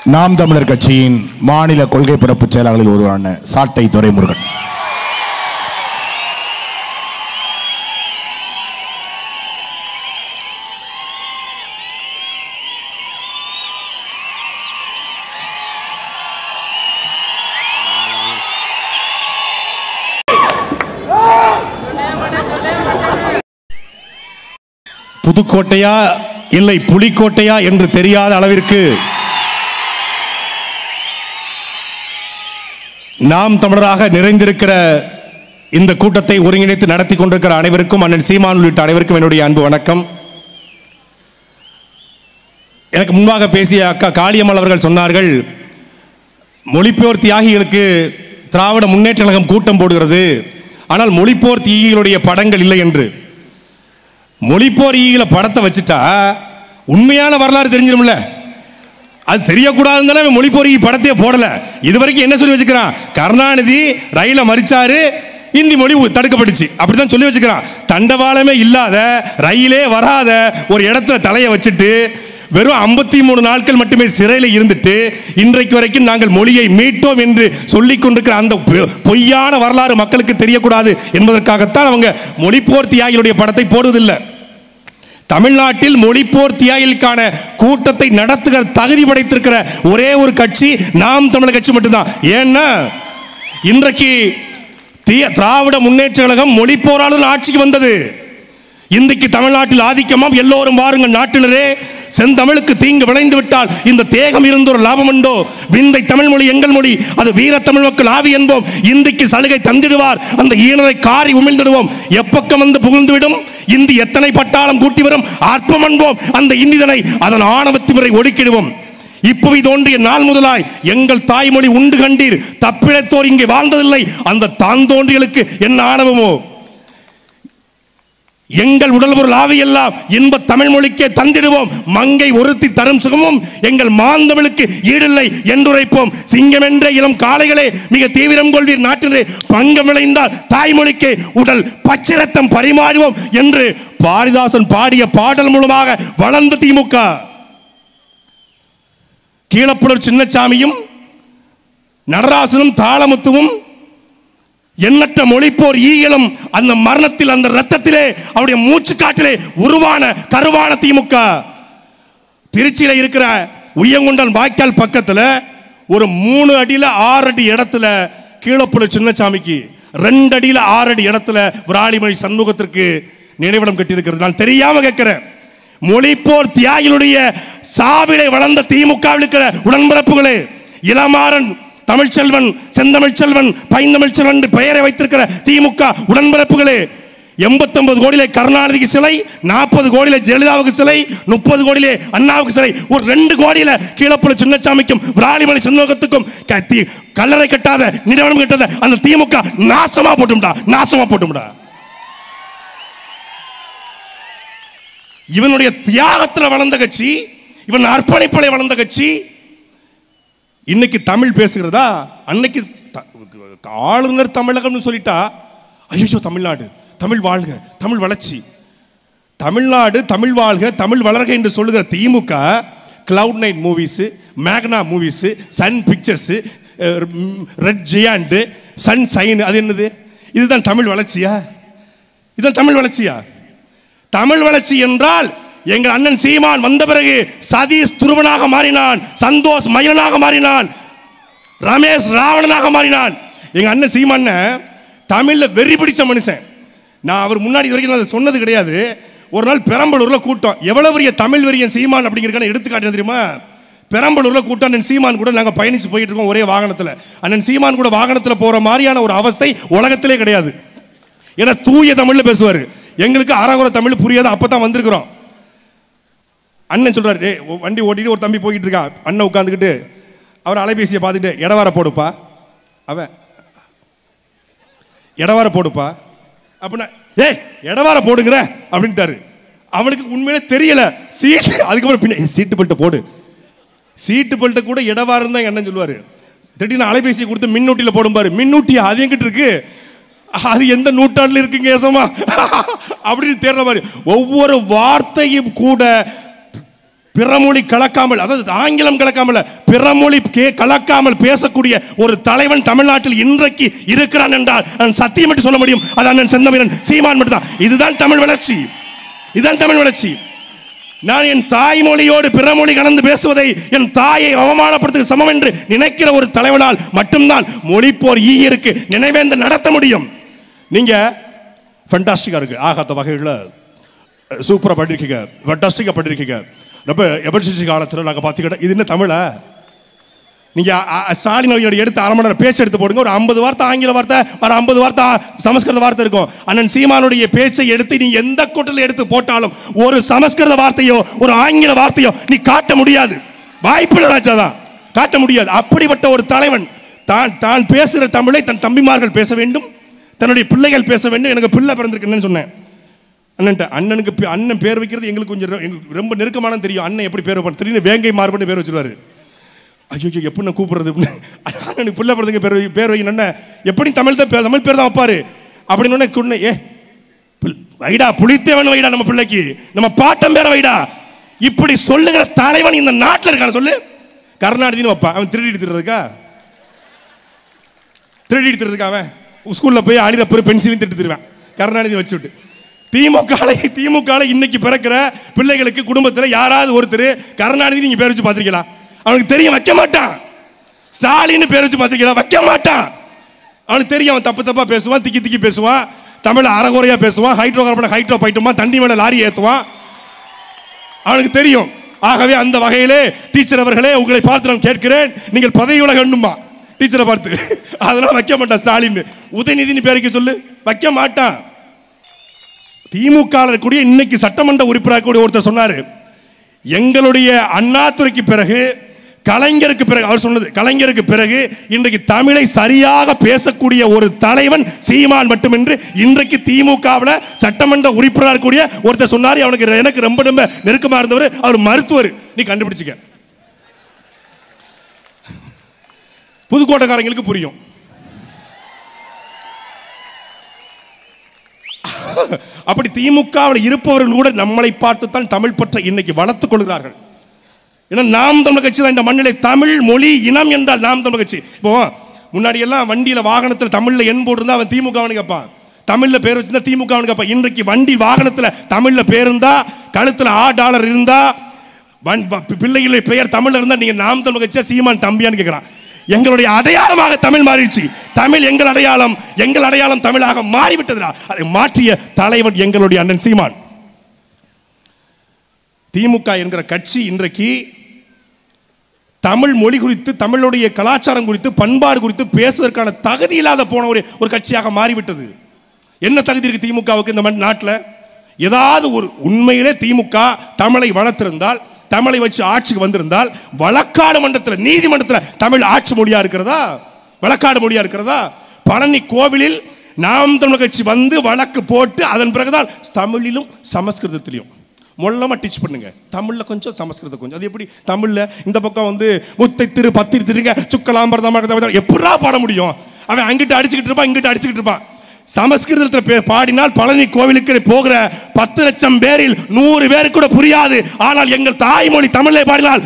நாம் தமிழர் கட்சியின் மாநில கொள்கை பரப்பு செயலாளர்களில் ஒருவரான சாட்டை துரைமுருகன். புதுக்கோட்டையா இல்லை புலிக்கோட்டையா என்று தெரியாத அளவிற்கு நாம் தமிழராக நிறைந்திருக்கிற இந்த கூட்டத்தை ஒருங்கிணைத்து நடத்தி கொண்டிருக்கிற அனைவருக்கும், அண்ணன் சீமான் உள்ளிட்ட அனைவருக்கும் என்னுடைய அன்பு வணக்கம். எனக்கு முன்பாக பேசிய அக்கா காளியம்மாள் அவர்கள் சொன்னார்கள், மொழிப்போர் தியாகிகளுக்கு திராவிட முன்னேற்ற கழகம் கூட்டம் போடுகிறது, ஆனால் மொழிப்போர் தியாகிகளுடைய படங்கள் இல்லை என்று. மொழிப்போர் ஈகில படத்தை வச்சுட்டா உண்மையான வரலாறு தெரிஞ்சிடும்ல. அது தெரியக்கூடாதுன்னு மொழிப்போர் படத்தையே போடல. இதுவரைக்கும் என்ன சொல்லி வச்சுக்கிறான், கருணாநிதி ரயில மறிச்சாரு, இந்தி மொழி தடுக்கப்பட்டுச்சு, அப்படிதான் சொல்லி வச்சுக்கிறான். தண்டவாளமே இல்லாத, ரயிலே வராத ஒரு இடத்துல தலையை வச்சுட்டு வெறும் 53 நாட்கள் மட்டுமே சிறையில் இருந்துட்டு இன்றைக்கு வரைக்கும் நாங்கள் மொழியை மீட்டோம் என்று சொல்லிக் கொண்டிருக்கிற அந்த பொய்யான வரலாறு மக்களுக்கு தெரியக்கூடாது என்பதற்காகத்தான் அவங்க மொழிப்போர் தியாகிகளுடைய படத்தை போடுவதில்லை. தமிழ்நாட்டில் மொழிப்போர் தியாகிகளுக்கான கூட்டத்தை நடத்துகிற தகுதி படைத்திருக்கிற ஒரே ஒரு கட்சி நாம் தமிழர் கட்சி மட்டும்தான். ஏன்னா இன்றைக்கு திராவிட முன்னேற்ற கழகம் மொழிப்போராளர்கள் ஆட்சிக்கு வந்தது. இன்றைக்கு தமிழ்நாட்டில் ஆதிக்கமாம். எல்லோரும் பாருங்கள் நாட்டினரே, செந்தமிழுக்கு தீங்கு விளைந்து விட்டால் இந்த தேகம் இருந்த ஒரு லாபம் உண்டோ? விந்தை தமிழ் மொழி எங்கள் மொழி, அது வீர தமிழ் மக்கள் ஆவி என்போம். இந்திக்கு சலுகை தந்திடுவார், அந்த ஈனரை காரி உமிழ்ந்திடுவோம். எப்பக்கம் வந்து புகுந்துவிடும் இந்தி எத்தனை பட்டாளம் கூட்டி வரும், ஆர்ப்பம் என்போம் அந்த இந்திதனை, அதன் ஆணவத்திமுறை ஒடுக்கிடுவோம். இப்போது தோன்றிய நாள் முதலாய் எங்கள் தாய்மொழி உண்டு கண்டீர், தப்பிழைத்தோர் இங்கே வாழ்ந்ததில்லை, அந்த தான் தோன்றிகளுக்கு என்ன ஆணவமோ? எங்கள் உடல் பொருள் ஆவியெல்லாம் இன்ப தமிழ் மொழிக்கே தந்திடுவோம். மங்கை ஒருத்தி தரும் சுகமும் எங்கள் மாந்தமிழுக்கு ஈடில்லை என்றுரைப்போம். சிங்கமென்ற இளம் காளைகளே, மிக தீவிரம் கொள்வீர் நாட்டினரே, பங்கம் விளைந்தால் தாய்மொழிக்கே உடல் பச்சரத்தம் பரிமாறுவோம் என்று பாரதிதாசன் பாடிய பாடல் மூலமாக வளர்ந்த திமுக. கீழப்புலர் சின்னசாமியும் நடராசனும் தாளமுத்துவும் எண்ணற்ற மொழிப்போர் ஈகளும் அந்த மரணத்தில், அந்த ரத்தத்திலே, அவருடைய மூச்சு காட்டிலே உருவான கருவான திமுக. திருச்சியில் இருக்கிற உய்யங்குண்டன் வாய்க்கால் பக்கத்தில் ஒரு 3 அடியில் 6 அடி இடத்துல கீழப்புலர் சின்னசாமிக்கு, 2 அடியில் 6 அடி இடத்துல விராலிமலை சண்முகத்திற்கு நினைவிடம் கட்டியிருக்கிறது. நான் தெரியாம கேட்கிறேன், மொழிப்போர் தியாகிகளுடைய சாவிலை வளர்ந்த திமுக இருக்கிற உடன்பிறப்புகளே, இளமாறன் தமிழ்ச்செல்வன், செந்தமிழ் செல்வன், பைந்தமிழ் செல்வன் பெயரை வைத்திருக்கிற திமுக உடன்பிறப்புகளே, 89 கோடியிலே கருணாநிதிக்கு சிலை, 40 கோடியிலே ஜெயலலிதாவுக்கு சிலை, 30 கோடியிலே அண்ணாவுக்கு சிலை, ஒரு 2 கோடியில கீழப்புலர் சின்னசாமிக்கும் விராலிமலை சண்முகத்துக்கும் கல்லறை கட்டாத, நிறுவனம் கட்டாத அந்த திமுக நாசமா போட்டும்டா, நாசமா போட்டும்டா. இவனுடைய தியாகத்தில் வளர்ந்த கட்சி, இவன் அர்ப்பணிப்பலை வளர்ந்த கட்சி. இன்னைக்கு தமிழ் பேசுகிறதா? அன்னைக்கு ஆளுநர் தமிழகம்னு சொல்லிட்டா ஐயோ தமிழ்நாடு, தமிழ் வாழ்க, தமிழ் வளர்ச்சி, தமிழ்நாடு தமிழ் வாழ்க, தமிழ் வளர்க என்று சொல்லுகிற திமுக கிளவுட் நைட் மூவிஸ், மேக்னா movies, Sun Pictures, Red Giant, Sun சைன், அது என்னது? இதுதான் தமிழ் வளர்ச்சியா? இதுதான் தமிழ் வளர்ச்சியா? தமிழ் வளர்ச்சி என்றால் எங்கள் அண்ணன் சீமான் வந்த பிறகு சதீஷ் துருவனாக மாறினான், சந்தோஷ் மயிலனாக மாறினான், ரமேஷ் ராவணனாக மாறினான். எங்க அண்ணன் சீமான் தமிழ்ல வெறி பிடிச்ச மனுஷன். நான் அவர் முன்னாடி வரைக்கும் நான் சொன்னது கிடையாது. ஒரு நாள் பெரம்பலூர்ல கூட்டம், எவ்வளவு பெரிய தமிழ் வெறியன் சீமான் அப்படிங்கிறதுக்கான எடுத்துக்காட்டு தெரியுமா? பெரம்பலூர்ல கூட்டம், அண்ணன் சீமான் கூட நாங்கள் பயணிச்சு போயிட்டு இருக்கோம் ஒரே வாகனத்தில். அண்ணன் சீமான் கூட வாகனத்தில் போற மாதிரியான ஒரு அவஸ்தை உலகத்திலே கிடையாது. ஏன்னா தூய தமிழ்ல பேசுவார், எங்களுக்கு அறகுற தமிழ் புரியாது. அப்பதான் வந்திருக்கிறோம். அண்ணன் சொல்றாரு, வண்டி ஓட்டிட்டு ஒரு தம்பி போய்கிட்டு இருக்கான், அண்ணன் உட்காந்துக்கிட்டு அவர் அலைபேசியை பார்த்துட்டு இடவார போடுப்பா, அவன் இடவார போடுப்பா அப்படின்னா, ஏய் இடவார போடுங்கிற அப்படின்ட்டாரு. அவனுக்கு உண்மையிலே தெரியல சீட்டு. அதுக்கப்புறம் பின்ன சீட்டு பெல்ட்டை போடு, சீட்டு பெல்ட்டை கூட இடவாரம் தான் அண்ணன் சொல்லுவாரு. திடீர்னு அலைபேசியை கொடுத்து மின்னூட்டியில் போடும்பாரு. மின்னூட்டியா? அது எங்கிட்ட இருக்கு, அது எந்த நூற்றாண்டுல இருக்குங்க ஏசமா அப்படின்னு தேடுற மாதிரி ஒவ்வொரு வார்த்தையும் கூட பிறமொழி கலக்காமல், அதாவது ஆங்கிலம் கலக்காமல், பிறமொழி கலக்காமல் பேசக்கூடிய ஒரு தலைவன் தமிழ்நாட்டில் இன்றைக்கு இருக்கிறான் என்றால் நான் சத்தியம் என்று சொல்ல முடியும். அது அண்ணன் செந்தமிழன் சீமான் மட்டும்தான். இதுதான் தமிழ் வளர்ச்சி, இதுதான் தமிழ் வளர்ச்சி. நான் என் தாய்மொழியோடு பிறமொழி கலந்து பேசுவதை என் தாயை அவமானப்படுத்த சமம் என்று நினைக்கிற ஒரு தலைவனால் மட்டும்தான் மொழிப்போர் ஈகிற்கு நினைவேந்த நடத்த முடியும். நீங்க ஃபண்டாஸ்டிக்கா இருக்கு, ஆகாத வகையில் சூப்பரா பண்ணிருக்கீங்க, ஃபண்டாஸ்டிக்கா பண்ணிருக்கீங்க. ரொம்ப எமர்ஜென்சி காலத்தில் நாங்கள் பார்த்துக்கிட்டோம். இது என்ன தமிழா? நீங்கள் ஸ்டாலின் அவர்களோட எடுத்து அரை மணி நேரம் பேச்சு எடுத்து போடுங்க. ஒரு 50 வார்த்தை ஆங்கில வார்த்தை, ஒரு 50 வார்த்தை சமஸ்கிருத வார்த்தை இருக்கும். அண்ணன் சீமானுடைய பேச்சை எடுத்து நீ எந்த கூட்டத்தில் எடுத்து போட்டாலும் ஒரு சமஸ்கிருத வார்த்தையோ ஒரு ஆங்கில வார்த்தையோ நீ காட்ட முடியாது. வாய்ப்பில்லை ராஜாதான், காட்ட முடியாது. அப்படிப்பட்ட ஒரு தலைவன் தான் பேசுகிற தமிழை தன் தம்பிமார்கள் பேச வேண்டும், தன்னுடைய பிள்ளைகள் பேச வேண்டும். எனக்கு பிள்ளை பிறந்திருக்குன்னு சொன்னேன் அண்ணனுக்கு. அண்ணன் பேர் வைக்கிறது எங்களுக்கு கொஞ்சம் ரொம்ப நெருக்கமான தெரியும். அண்ணன் எப்படி பேர் வைப்பான் திடீர்னு வேங்கை மார்பன்னு பேர் வச்சிருவாரு. ஐயோ எப்படி நான் கூப்பிடுறது? அண்ணனுக்கு பிள்ளை பிறந்தங்க பேர் வைக்கணும், எப்படி தமிழ் பேர் தான் வைப்பாரு அப்படின்னு. ஏ வைடா, புலித்தேவன் வைடா, நம்ம பிள்ளைக்கு நம்ம பாட்டம் பேர வைடா, இப்படி சொல்லுகிற தலைவன் இந்த நாட்டில் இருக்கான சொல்லு. கருணாநிதினு வைப்பான். அவன் திருடி எடுத்துறதுக்கா? திருடி எடுத்துறதுக்கா? அவன் ஸ்கூல்ல போய் அழிரப்பரு பென்சிலையும் திட்டு தருவான் கருணாநிதி வச்சு விட்டு. திமுக இன்னைக்கு பிறக்கிற பிள்ளைகளுக்கு குடும்பத்தில் யாராவது ஒருத்தர் கருணாநிதி நீங்க பேர் வச்சு பார்த்திருக்கீங்களா? அவனுக்கு தெரியும், வைக்க மாட்டான். ஸ்டாலின் பேர் வச்சு பார்த்திருக்கீங்களா? வைக்க மாட்டான். அவனுக்கு தெரியும், அவன் தப்பா பேசுவான், திக்கி பேசுவான், தமிழ் அறகுறையா பேசுவான், ஹைட்ரோ கார்பன் ஹைட்ரோ பைட்டுமா, தண்டி மேல லாரி ஏற்றுவான், அவனுக்கு தெரியும். ஆகவே அந்த வகையிலே டீச்சர் அவர்களே, உங்களை பார்த்து நான் கேட்கிறேன், நீங்கள் பதவி விலக வேண்டுமா டீச்சரை பார்த்து? அதெல்லாம் வைக்க மாட்டான். ஸ்டாலின் உதயநிதினு பேருக்கு சொல்லு, வைக்க மாட்டான். திமுக கூடிய இன்னைக்கு சட்டமன்ற உறுப்பினர் கூடிய ஒருத்தர் சொன்னாரு, எங்களுடைய அண்ணாதுரைக்கு பிறகு கலைஞருக்கு பிறகு, அவர் சொன்னது கலைஞருக்கு பிறகு இன்றைக்கு தமிழை சரியாக பேசக்கூடிய ஒரு தலைவன் சீமான் மட்டுமின்றி இன்றைக்கு திமுகவில் சட்டமன்ற உறுப்பினர் கூடிய ஒருத்தர் சொன்னார். அவனுக்கு எனக்கு ரொம்ப ரொம்ப நெருக்கமா இருந்தவர், அவர் மருத்துவர். நீ கண்டுபிடிச்சுக்க, புதுக்கோட்டைக்காரங்களுக்கு புரியும். அப்படி திமுகவில் இருப்பவர்கள் கூட நம்மளை பார்த்துத்தான் தமிழ் பற்ற இன்னைக்கு வளர்த்துக் கொள்கிறார்கள். ஏன்னா நாம் தமிழ் கட்சி தான் இந்த மண்ணிலே தமிழ் மொழி இனம் என்றால் நாம் தமிழ் கட்சி. இப்போ முன்னாடி எல்லாம் வண்டியில வாகனத்தில் தமிழ்ல எண் போட்டிருந்தா அவன் திமுகவனு கேட்பான், தமிழ்ல பேர் வச்சிருந்தா திமுகவனு கேட்பான். இன்றைக்கு வண்டி வாகனத்தில் தமிழ்ல பேர் இருந்தா, கழுத்துல $1 இருந்தா, பிள்ளைகளை பெயர் தமிழ்ல இருந்தா நீங்க நாம் தமிழ் கட்சியா சீமான் தம்பியான்னு கேட்கிறான். எங்களுடைய அடையாளமாக தமிழ் மாறிடுச்சு. தமிழ் எங்கள் அடையாளம், எங்கள் அடையாளம் தமிழாக மாறிவிட்டதுடா. அதை மாற்றிய தலைவன் எங்களுடைய அண்ணன் சீமான். திமுக என்கிற கட்சி இன்றைக்கு தமிழ் மொழி குறித்து, தமிழுடைய கலாச்சாரம் குறித்து, பண்பாடு குறித்து பேசுவதற்கான தகுதி இல்லாத போன ஒரு கட்சியாக மாறிவிட்டது. என்ன தகுதி இருக்கு திமுகவுக்கு இந்த நாட்டில்? ஏதாவது ஒரு உண்மையிலே திமுக தமிழை வளர்த்திருந்தால், தமிழை வச்சு ஆட்சிக்கு வந்திருந்தால், வழக்காடு மன்றத்தில் நீதிமன்றத்தில் தமிழ் ஆட்சி மொழியா இருக்கிறதா? வழக்காடு மொழியா இருக்கிறதா? பழனி கோவிலில் நாம் தமிழ் கட்சி வந்து வழக்கு போட்டு அதன் பிறகுதான் தமிழிலும் சமஸ்கிருதத்திலையும் மொல்லமா டீச் பண்ணுங்க. தமிழ்ல கொஞ்சம் சமஸ்கிருதம் கொஞ்சம். அது எப்படி தமிழ்ல இந்த பக்கம் வந்து முத்தை திரு பத்திரி திருங்க சுக்கலாம்பரதமாக எப்படா பாட முடியும்? அவன் அங்கிட்டு அடிச்சுக்கிட்டு இருப்பான், இங்கிட்டு அடிச்சுக்கிட்டு இருப்பான். சமஸ்கிருதத்தில் பாடினால் பழனி கோவிலுக்கு போகிற 10 லட்சம் பேரில் 100 பேருக்கு கூட புரியாது. ஆனால் எங்கள் தாய்மொழி தமிழை பாடினால்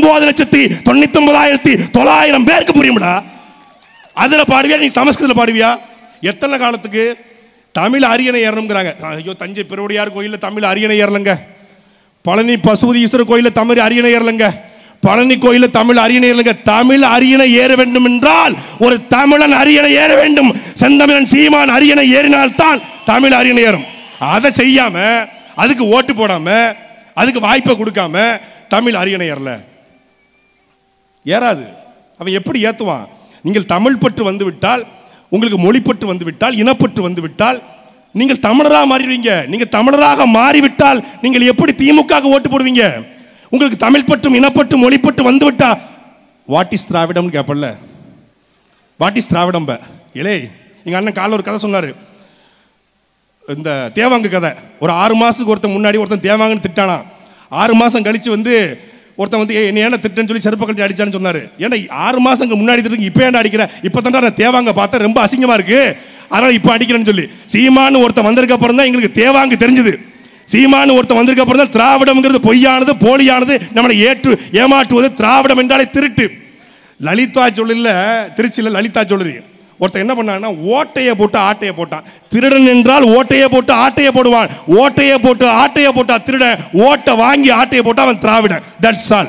9,99,900 பேருக்கு புரியும்டா. அதுல பாடுவியா? நீ சமஸ்கிருதத்தில் பாடுவியா? எத்தனை காலத்துக்கு? தமிழ் அரியணை ஏறணுங்கிறாங்க. ஐயோ, தஞ்சை பெருவுடையார் கோயிலில் தமிழ் அரியணை ஏறலங்க, பழனி பசுபதி ஈஸ்வரர் கோயிலில் தமிழ் அரியணை ஏறலங்க, பழனி கோயிலில் தமிழ் அரியணை ஏறலங்க. தமிழ் அரியணை ஏற வேண்டும் என்றால் ஒரு தமிழன் அரியணை ஏற வேண்டும். செந்தமிழன் சீமான் அரியணை ஏறினால்தான் தமிழ் அரியணை ஏறும். அதை செய்யாம, அதுக்கு ஓட்டு போடாம, அதுக்கு வாய்ப்பை கொடுக்காம தமிழ் அரியணை ஏறல, ஏறாது. அவன் எப்படி ஏத்துவான்? நீங்கள் தமிழ் பற்று வந்து விட்டால், உங்களுக்கு மொழிப்பற்று வந்து விட்டால், இனப்பற்று வந்து விட்டால் நீங்கள் தமிழராக மாறிடுவீங்க. நீங்க தமிழராக மாறிவிட்டால் நீங்கள் எப்படி திமுக ஓட்டு போடுவீங்க? உங்களுக்கு தமிழ் பற்றும் இனப்பற்று மொழிப்பற்று வந்து விட்டா வாட் இஸ் திராவிடம் கேப்பல்ல, வாட் இஸ் திராவிடம்? இலே எங்க அண்ணன் காலைல ஒரு கதை சொன்னாரு, இந்த தேவாங்கு கதை. ஒரு 6 மாசத்துக்கு ஒருத்தன் முன்னாடி ஒருத்தன் தேவாங்கன்னு திட்டானா. 6 மாசம் கழிச்சு வந்து ஒருத்தன் வந்து என்ன ஏன்னா திட்டன்னு சொல்லி செருப்ப கழிச்சு அடிச்சான்னு சொன்னாரு. ஏன்னா 6 மாசம் முன்னாடி திட்டு இப்போ ஏன்னா அடிக்கிற? இப்போ தான் நான் தேவாங்க பார்த்தா ரொம்ப அசிங்கமா இருக்கு, அதனால இப்போ அடிக்கிறேன்னு சொல்லி. சீமான்னு ஒருத்தன் வந்ததுக்கு அப்புறம் தான் எங்களுக்கு தேவாங்கு தெரிஞ்சது. சீமானு ஒருத்தன் வந்திருக்க அப்புறம் தான் திராவிடம்ங்கிறது பொய்யானது, போலியானது, நம்மளை ஏமாற்றுவது. திராவிடம் என்றாலே திருட்டு. லலிதா சொல்லல, திருச்சியில் லலிதா சொல்லி ஒருத்தன் என்ன பண்ணான்னா, ஓட்டையை போட்டு ஆட்டையை போட்டான். திருடன் என்றால் ஓட்டையை போட்டு ஆட்டையை போடுவான். ஓட்டையை போட்டு ஆட்டையை போட்டா திருடன், ஓட்டை வாங்கி ஆட்டையை போட்டா அவன் திராவிடன். That's all.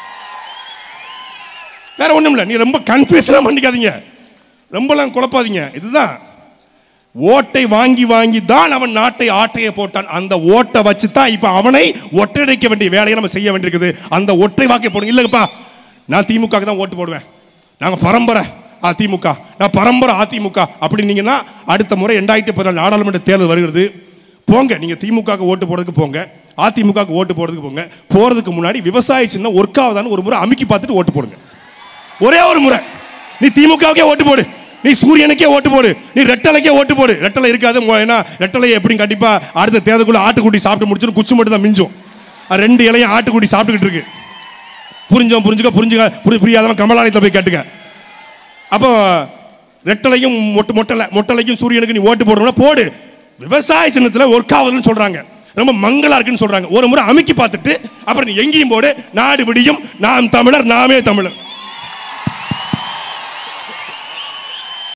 வேற ஒண்ணும் இல்லை. நீ ரொம்ப கன்ஃபியூஷன் பண்ணிக்காதீங்க, ரொம்பலாம் குழப்பாதீங்க. இதுதான், ஓட்டை வாங்கி வாங்கி தான் அவன் நாட்டை ஆட்டையை போட்டான். அந்த ஓட்டை வச்சு தான் இப்ப அவனை ஒற்றையடிக்க வேண்டிய வேலையை நம்ம செய்ய வேண்டியிருக்குது. அந்த ஒற்றை வாக்கை போடுங்க. இல்லைப்பா, நான் திமுக தான் ஓட்டு போடுவேன், நாங்க பரம்பரை அதிமுக, நான் பரம்பரை அதிமுக அப்படின்னீங்கன்னா அடுத்த முறை 2014 நாடாளுமன்ற தேர்தல் வருகிறது. போங்க, நீங்க திமுக ஓட்டு போடுறதுக்கு போங்க, அதிமுக ஓட்டு போடுறதுக்கு போங்க. போறதுக்கு முன்னாடி விவசாய சின்னம் ஒர்க் ஆகுதான்னு ஒரு முறை அமுக்கி பார்த்துட்டு ஓட்டு போடுங்க. ஒரே ஒரு முறை. நீ திமுகவுக்கே ஓட்டு போடு, நீ சூரியனுக்கே ஓட்டு போடு, நீ ரெட்டலைக்கே ஓட்டு போடு. ரெட்டலை இருக்காது, ஏன்னா ரெட்டலை எப்படி கண்டிப்பா அடுத்த தேர்தலுக்குள்ள ஆட்டுக்குட்டி சாப்பிட்டு முடிச்சு குச்சி மட்டும் தான் மிஞ்சும். 2 இலையும் ஆட்டுக்குட்டி சாப்பிட்டுக்கிட்டு இருக்கு. புரியாதவன் கமலாலயத்தை போய் கேட்டுக்க. அப்போ ரெட்டலையும் மொட்டலைக்கும் சூரியனுக்கு நீ ஓட்டு போடணும்னா போடு. விவசாய சின்னத்தில் ஒர்க் ஆகுதுன்னு சொல்றாங்க, ரொம்ப மங்களா இருக்குன்னு சொல்றாங்க. ஒரு முறை அமுக்கி பார்த்துட்டு அப்புறம் நீ எங்கேயும் போடு. நாடு விடியும், நாம் தமிழர், நாமே தமிழர்.